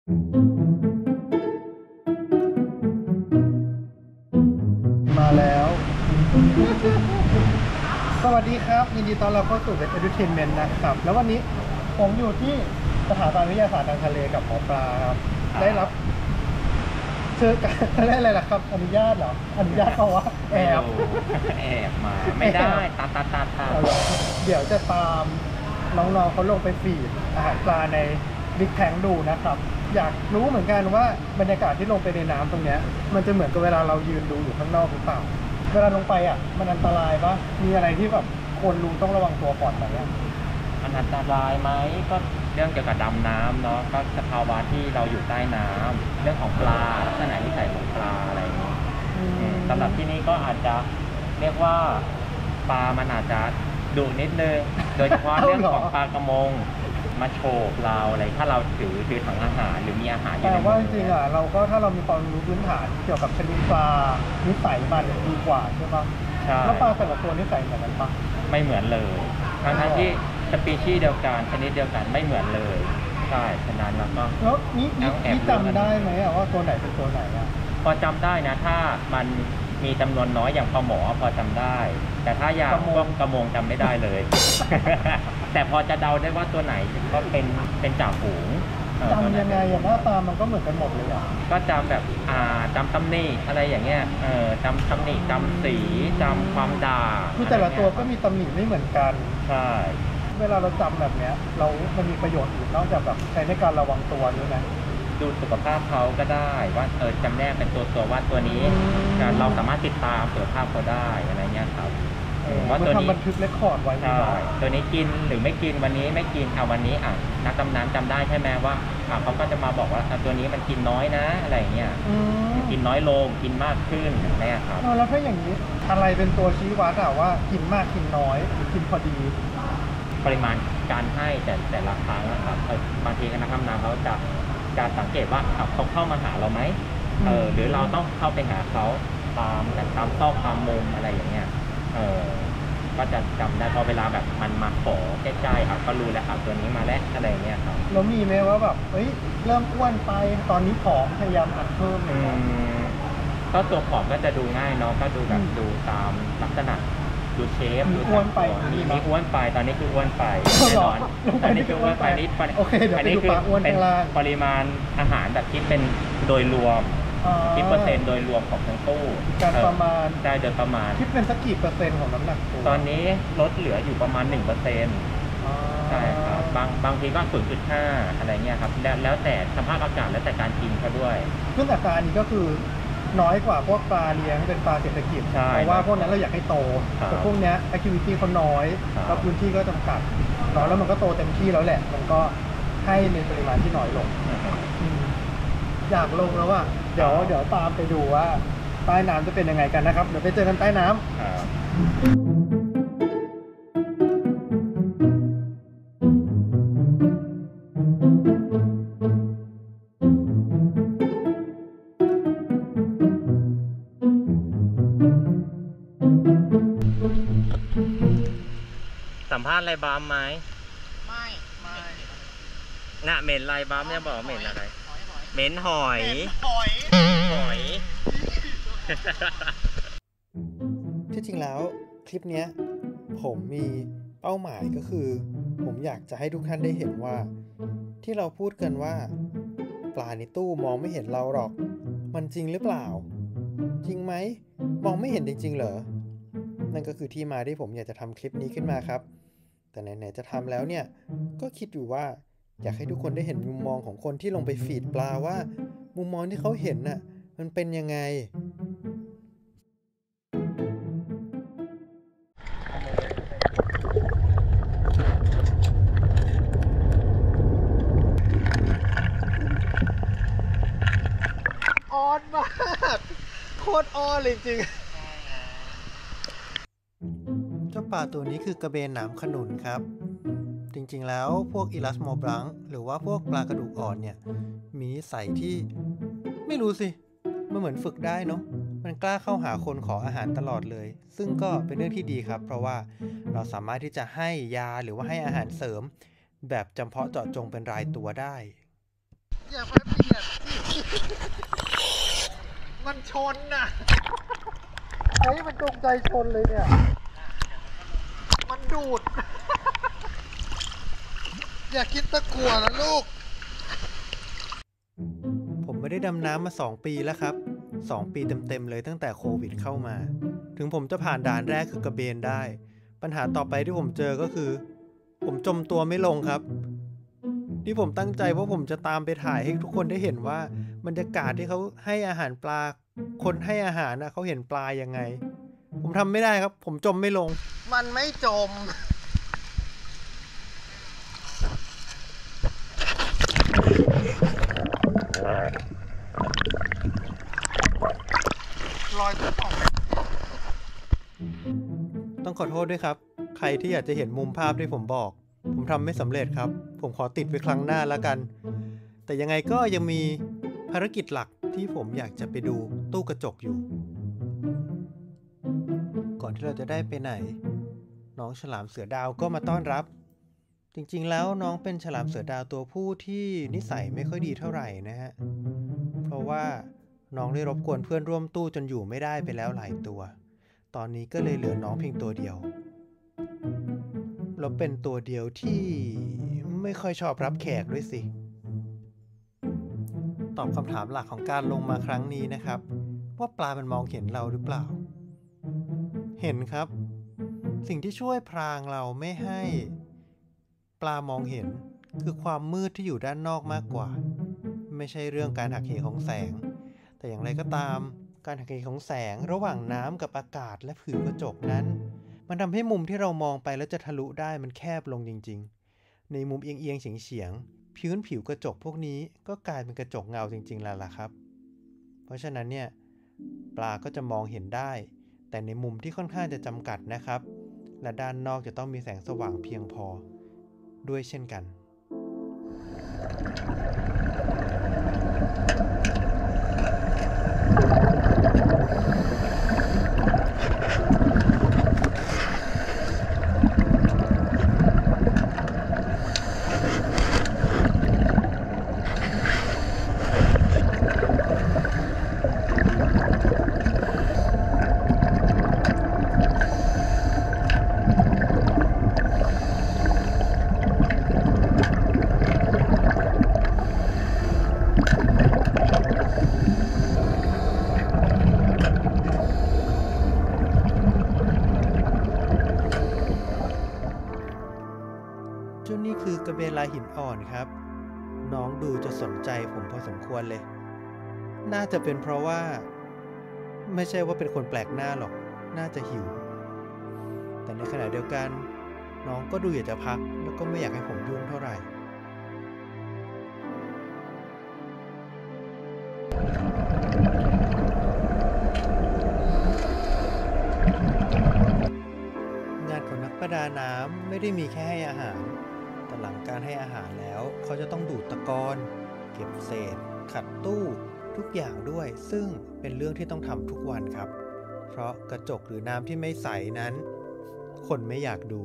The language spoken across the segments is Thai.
มาแล้วสวัสดีครับยินดีต้อนรับเข้าสู่ Web Edutainment นะครับแล้ววันนี้ผมอยู่ที่สถาบันวิทยาศาสตร์ทางทะเลกับหมอปลาครับได้รับเชิญกันได้อะไรล่ะครับอนุญาตเหรออนุญาตเพราะว่าแอบมาไม่ได้ตาเดี๋ยวจะตามน้องๆเขาลงไปฟีดอาหารปลาในบิ๊กแทงดูนะครับอยากรู้เหมือนกันว่าบรรยากาศที่ลงไปในน้ำตรงเนี้ยมันจะเหมือนกับเวลาเรายืนดูอยู่ข้างนอกหรือเปล่าเวลาลงไปอ่ะมันอันตรายปะมีอะไรที่แบบคนรู้ต้องระวังตัวก่อนไหมมันอันตรายไหมก็เรื่องเกี่ยวกับดำน้ำเนาะก็สภาวะที่เราอยู่ใต้น้ำเรื่องของปลาลักษณะนิสัยของปลาอะไรอย่างนี้สำหรับที่นี่ก็อาจจะเรียกว่าปลามันอาจจะดุนิดนึงโดยเฉพาะเรื่องของปลากระมงมาโฉบเราอะไรถ้าเราถือถังอาหารหรือมีอาหารอยู่ในมือแต่ว่าจริงๆอ่ะเราก็ถ้าเรามีความรู้พื้นฐานเกี่ยวกับชนิดปลานิสัยมันดีกว่าใช่ปะใช่แล้วปลาแต่ละตัวนิสัยเหมือนกันปะไม่เหมือนเลยทั้งที่สปีชีส์เดียวกันชนิดเดียวกันไม่เหมือนเลยใช่ฉะนั้นเราก็แล้วนี่จำได้ไหมว่าตัวไหนเป็นตัวไหนอ่ะพอจำได้นะถ้ามันมีจำนวนน้อยอย่างปลาหมอพอจำได้แต่ถ้าอย่างพวกกระมงจำไม่ได้เลย แต่พอจะเดาได้ว่าตัวไหนก็เป็นจ่าฝูงจำยังไงอย่างหน้าตามันก็เหมือนกันหมดเลยอ่ะก็จำแบบจำตำหนิอะไรอย่างเงี้ยจำตำหนิจำสีจำความด่าคือแต่ละตัวก็มีตำหนิไม่เหมือนกันใช่เวลาเราจำแบบเนี้ยมันมีประโยชน์อื่นนอกจากแบบใช้ในการระวังตัวด้วยนะดูสุขภาพเขาก็ได้ว่าจำแนกเป็นตัวว่าตัวนี้เราสามารถติดตามสุขภาพเขาได้อะไรเงี้ยครับว่าตัวนี้บันทึกเรคคอร์ดไว้ใช่ตัวนี้กินหรือไม่กินวันนี้ไม่กินวันนี้นักดำน้ำจำได้ใช่ไหมว่าเขาก็จะมาบอกว่าตัวนี้มันกินน้อยนะอะไรเงี้ยกินน้อยลงกินมากขึ้นอย่างนี้ครับแล้วถ้าอย่างนี้อะไรเป็นตัวชี้วัดว่ากินมากกินน้อยหรือกินพอดีปริมาณการให้แต่ละครั้งนะครับบางทีนักดำน้ำเขาจะสังเกตว่าเขาเข้ามาหาเราไหมหรือเราต้องเข้าไปหาเขาตามซอกตามมุมอะไรอย่างเงี้ยก็จะจำได้พอเวลาแบบมันมาขอใกล้ๆก็รู้แล้วตัวนี้มาแล้วอะไรเงี้ยครับแล้วมีไหมว่าแบบเริ่มอ้วนไปตอนนี้ผอมพยายามอัดเพิ่มเลยก็ตัวผอมก็จะดูง่ายเนาะก็ดูแบบดูตามลักษณะดูเชฟดูอ้วนไปมีอ้วนไปตอนนี้คืออ้วนไปแน่นอนตอนนี้คืออ้วนไปโอเคเดี๋ยวไปดูปลาอ้วนข้างล่างปริมาณอาหารแบบคิดเป็นโดยรวมคิดเปอร์เซ็นต์โดยรวมของทั้งตู้การประมาณได้โดยประมาณคิดเป็นสักกี่เปอร์เซ็นต์ของน้ำหนักตัวตอนนี้ลดเหลืออยู่ประมาณ 1%ใช่ครับบางทีก็ 0.5 อะไรเงี้ยครับแล้วแต่สภาพอากาศแล้วแต่การกินเขาด้วยซึ่งอัตรานี้ก็คือน้อยกว่าพวกปลาเลี้ยงเป็นปลาเศรษฐกิจเพราะว่าพวกนั้นเราอยากให้โตแต่พวกนี้แอคทิวิตี้เขาน้อยแล้วพื้นที่ก็จำกัดน้อยแล้วมันก็โตเต็มที่แล้วแหละมันก็ให้ในปริมาณที่น้อยลงอยากลงแล้วว่าเดี๋ยวตามไปดูว่าใต้น้ำจะเป็นยังไงกันนะครับเดี๋ยวไปเจอกันใต้น้ำสัมภาษณ์อะไรบ้ามไหมไม่น่ะเหม็นอะไรบ้ามเนี่ยบอกเหม็นอะไรเหม็นหอยที่จริงแล้วคลิปนี้ผมมีเป้าหมายก็คือผมอยากจะให้ทุกท่านได้เห็นว่าที่เราพูดกันว่าปลาในตู้มองไม่เห็นเราหรอกมันจริงหรือเปล่าจริงไหมมองไม่เห็นจริงๆเหรอนั่นก็คือที่มาที่ผมอยากจะทำคลิปนี้ขึ้นมาครับแต่ไหนๆจะทำแล้วเนี่ยก็คิดอยู่ว่าอยากให้ทุกคนได้เห็นมุมมองของคนที่ลงไปฟีดปลาว่ามุมมองที่เขาเห็นน่ะมันเป็นยังไงออนมากโคตรออนเลยจริงเจ้าปลาตัวนี้คือกระเบนหนามขนุนครับจริงๆแล้วพวกอิลัสโมบลังหรือว่าพวกปลากระดูกอ่อนเนี่ยมีนิสัยที่ไม่รู้สิมันเหมือนฝึกได้เนาะมันกล้าเข้าหาคนขออาหารตลอดเลยซึ่งก็เป็นเรื่องที่ดีครับเพราะว่าเราสามารถที่จะให้ยาหรือว่าให้อาหารเสริมแบบจำเพาะเจาะจงเป็นรายตัวได้อย่าพัดพิมันชนน่ะเฮ้ยมันจงใจชนเลยเนี่ยมันดูด อย่าคิดตะกั่วนะลูกผมไม่ได้ดำน้ำมา2 ปีแล้วครับ2 ปีเต็มๆเลยตั้งแต่โควิดเข้ามาถึงผมจะผ่านด่านแรกคือกระเบนได้ปัญหาต่อไปที่ผมเจอก็คือผมจมตัวไม่ลงครับที่ผมตั้งใจว่าผมจะตามไปถ่ายให้ทุกคนได้เห็นว่าบรรยากาศที่เขาให้อาหารปลาคนให้อาหารนะเขาเห็นปลายังไงผมทำไม่ได้ครับผมจมไม่ลงมันไม่จมลอยตัวต้องขอโทษด้วยครับใครที่อยากจะเห็นมุมภาพที่ผมบอกผมทำไม่สำเร็จครับผมขอติดไว้ครั้งหน้าแล้วกันแต่ยังไงก็ยังมีภารกิจหลักที่ผมอยากจะไปดูตู้กระจกอยู่ก่อนที่เราจะได้ไปไหนน้องฉลามเสือดาวก็มาต้อนรับจริงๆแล้วน้องเป็นฉลามเสือดาวตัวผู้ที่นิสัยไม่ค่อยดีเท่าไหร่นะฮะเพราะว่าน้องได้รบกวนเพื่อนร่วมตู้จนอยู่ไม่ได้ไปแล้วหลายตัวตอนนี้ก็เลยเหลือน้องเพียงตัวเดียวแล้วเป็นตัวเดียวที่ไม่ค่อยชอบรับแขกด้วยสิตอบคำถามหลักของการลงมาครั้งนี้นะครับว่าปลามันมองเห็นเราหรือเปล่าเห็นครับสิ่งที่ช่วยพรางเราไม่ให้ปลามองเห็นคือความมืดที่อยู่ด้านนอกมากกว่าไม่ใช่เรื่องการหักเหของแสงแต่อย่างไรก็ตามการหักเหของแสงระหว่างน้ำกับอากาศและผิวกระจกนั้นมันทำให้มุมที่เรามองไปแล้วจะทะลุได้มันแคบลงจริงๆในมุมเอียงๆเฉียงๆพื้นผิวกระจกพวกนี้ก็กลายเป็นกระจกเงาจริงๆแล้วล่ะครับเพราะฉะนั้นเนี่ยปลาก็จะมองเห็นได้แต่ในมุมที่ค่อนข้างจะจำกัดนะครับและด้านนอกจะต้องมีแสงสว่างเพียงพอด้วยเช่นกันนี่คือกระเบนลายหินอ่อนครับน้องดูจะสนใจผมพอสมควรเลยน่าจะเป็นเพราะว่าไม่ใช่ว่าเป็นคนแปลกหน้าหรอกน่าจะหิวแต่ในขณะเดียวกันน้องก็ดูอยากจะพักแล้วก็ไม่อยากให้ผมยุ่งเท่าไหร่งานของนักประดาน้ำไม่ได้มีแค่ให้อาหารแต่หลังการให้อาหารแล้วเขาจะต้องดูดตะกอนเก็บเศษขัดตู้ทุกอย่างด้วยซึ่งเป็นเรื่องที่ต้องทำทุกวันครับเพราะกระจกหรือน้ำที่ไม่ใสนั้นคนไม่อยากดู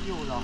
อยู่หรอ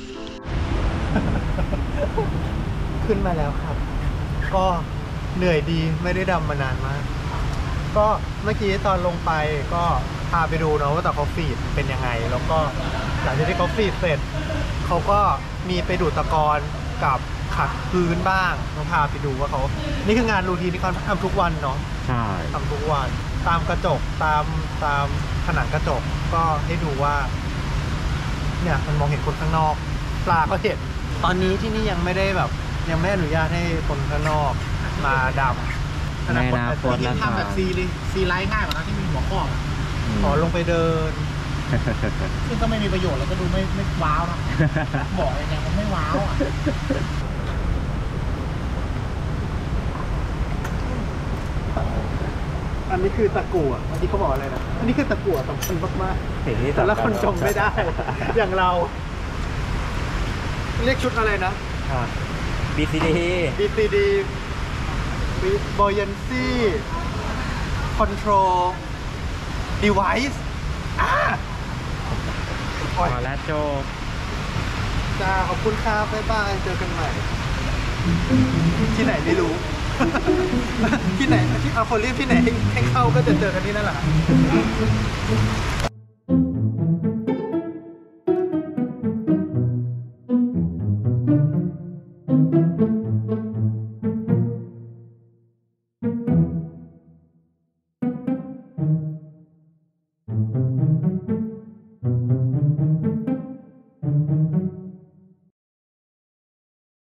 ขึ้นมาแล้วครับ ก็เหนื่อยดีไม่ได้ดำมานานมาก ก็เมื่อกี้ตอนลงไปก็พาไปดูเนาะว่าแต่เขาฟีดเป็นยังไง แล้วก็หลังจากที่เขาฟีดเสร็จเขาก็มีไปดูดตะกอนกับขัดพื้นบ้างต้องพาไปดูว่าเขานี่คืองานรูทีนที่เขาทำทุกวันเนาะใช่ทำทุกวันตามกระจกตามผนังกระจกก็ให้ดูว่าเนี่ยมันมองเห็นคนข้างนอกปลาก็เห็นตอนนี้ที่นี่ยังไม่ได้แบบยังไม่อนุญาตให้คนข้างนอกมาดำในอนาคตนะครับทำแบบซีไลท์ง่ายกว่านั้นที่มีหัวข้ออะขอลงไปเดินซึ่งก็ไม่มีประโยชน์แล้วก็ดูไม่ว้าวนะ บอกยังไงมันไม่ว้าวอ่ะอันนี้คือตะกั่วอันนี้เขาบอกอะไรนะอันนี้คือตะกั่วสำคัญมากสิ่งที่ๆแต่ละคนจมไม่ได้ อย่างเรา เรียกชุดอะไรนะ BCD BCD Buoyancy Control Device ขอและโจบจ้าขอบคุณครับบ๊ายบายเจอกันใหม่ ที่ไหนไม่รู้ ที่ไหนที่เอาคนเรียกที่ไหนให้เข้าก็จะเจอกันที่นั่นแหละ